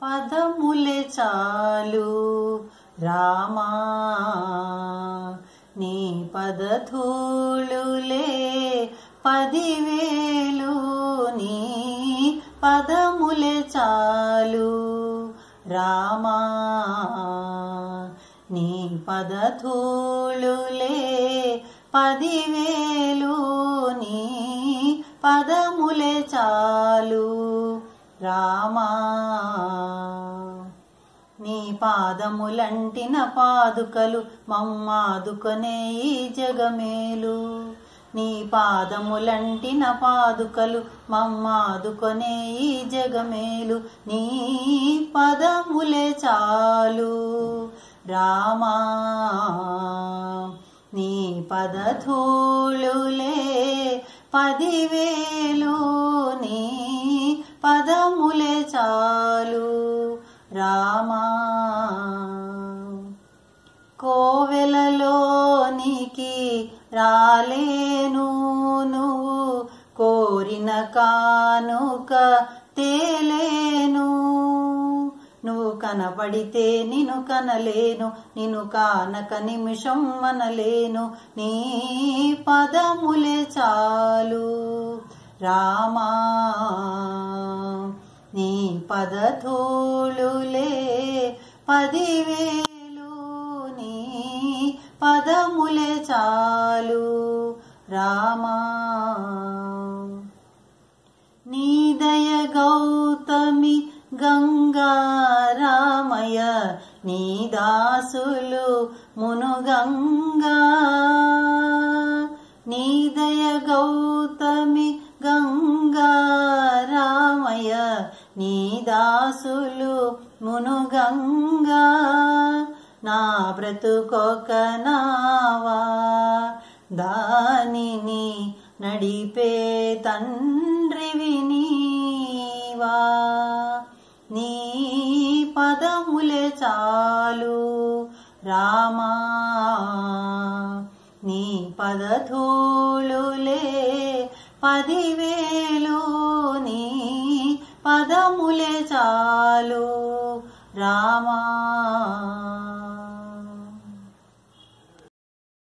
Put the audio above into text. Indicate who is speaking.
Speaker 1: పదములే చాలు రామా నీ పదధూళులే 10,000 నీ పదములే చాలు రామా నీ పదధూళులే 10,000 నీ పదములే చాలు రామా నీ పాదములంటిన పాదుకలు మమ్మాదుకొనే ఈ జగమేలు నీ పాదములంటిన పాదుకలు మమ్మాదుకొనే ఈ జగమేలు నీ పదములే చాలు రామా నీ పదధూళులే 10,000 నీ పదములే చాలు రామా కోవెలలోనికి రాలేను నువ్వు కోరిన కానుక తేలేను నువ్వు కనబడితే నిన్ను కనలేను నిన్ను కానక నిమిషం మనలేను నీ పదములే చాలు రామా నీ పదధూళులే 10,000 నీ పదములే చాలు రామా నీ దయ గౌతమి గంగా రామయ్య నీ దాసులు మునుగంగా నీ దయ గౌతమి గంగా రామయ్య నీ దాసులు మునుగంగా నా బ్రతుకొక నావా దానిని నడిపే తండ్రివి నీవా నీ పదములే చాలు రామా నీ పదధూళులే 10,000 నీ పదములే చాలు రామా।